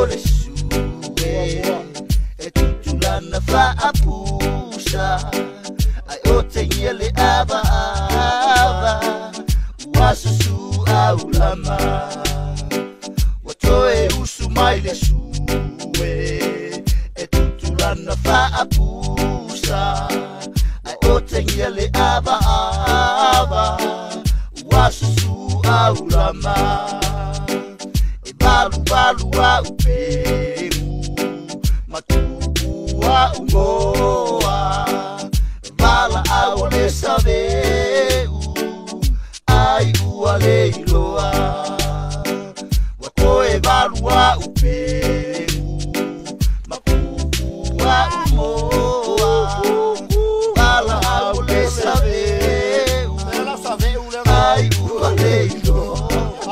ole sue e tutulana fa'apusa ai o te ia le ava ua susu au lama ua toe usu mai le sue e tutulana fa'apusa ai o te ia le ava ua susu au lama balu au peu matupu au moa vala au le saveu ai ua le iloa wakoe balu au peu mapupu au moa vala au le saveu ai ua le iloa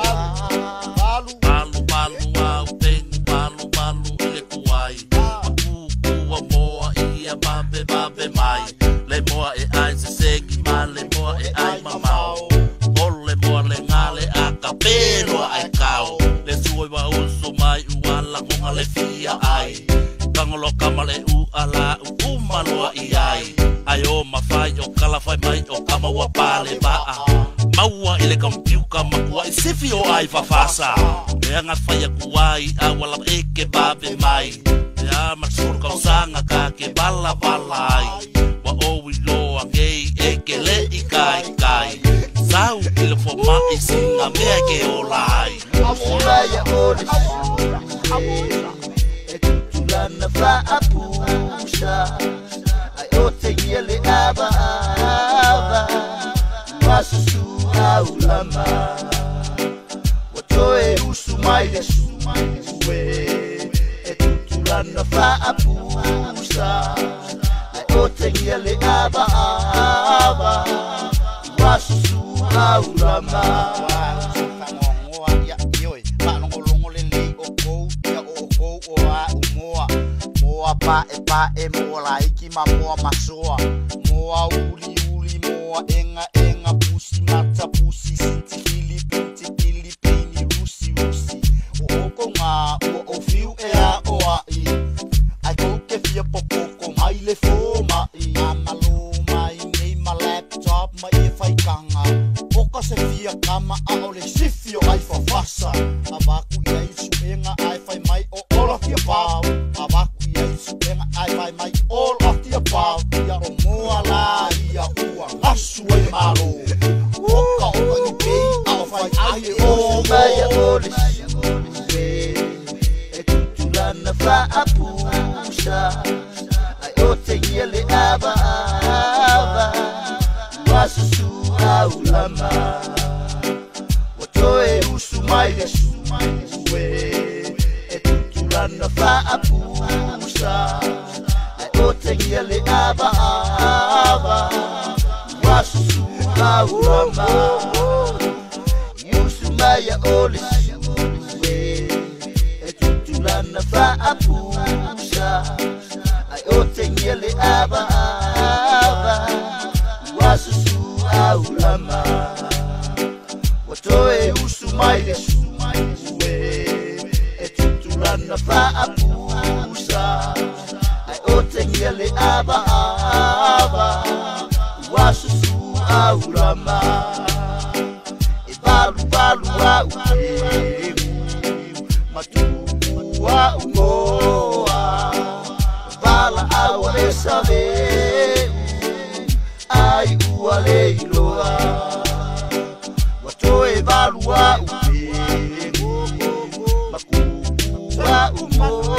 babe mai le moa e ai se segi ma le moa e ai mamau o le moa le ngale a kapelo ai kau le sui wa uso mai uala konga le fia ai kangolo kamale u ala u maloa i ai o mafai o kalafai mai o kama wa pale baa maua ile kampiuka makua i sifi o ai fafasa le anga fai a kuai a wala eke babe mai ya matsuru kausanga ka ke bala ai wa o wi loa gei eke le ikai kai sau ile fo ma isinga me ke olai amula ya ole e tutulana fa apusa ai o te ile ava wasusu au lama wa toe usu mai le sue na fa'apusa ai o te ia le ava wasusu au lama whangongoa ia ioi whanongolongo le lei o kou ia o kou o a umoa moa pae moa laiki ma moa masoa moa uli moa enga pusi mata pusi siti Filipini rusi o oko ngā o fiu e a o ai ai kou ke fia popoko mai le fō mai amalo mai nei ma laptop mai e whai kanga oka se fia kama a o le sifio ai whawhasa awaku i ai suenga ai whai mai o all of the above awaku i ai suenga ai whai mai all of the above ia o moa la ia ua ngasu ai malo oka ni pei a o whai ai e o mai a o le na fa'apusa ai o te ia le ava wasusu au lama wa toe usu mai le sue e tutulana fa'apusa ai o te ia le ava wasusu au lama usu mai a o le na fa'apusa ai o te ia le ava wasusu au lama wa toe usu mai le sue e tutulana fa'apusa ai o te ia le ava wasusu au lama e balu au matu wa umoa vala au le saveu ai ua le iloa wa toe valu au pe maku wa umoa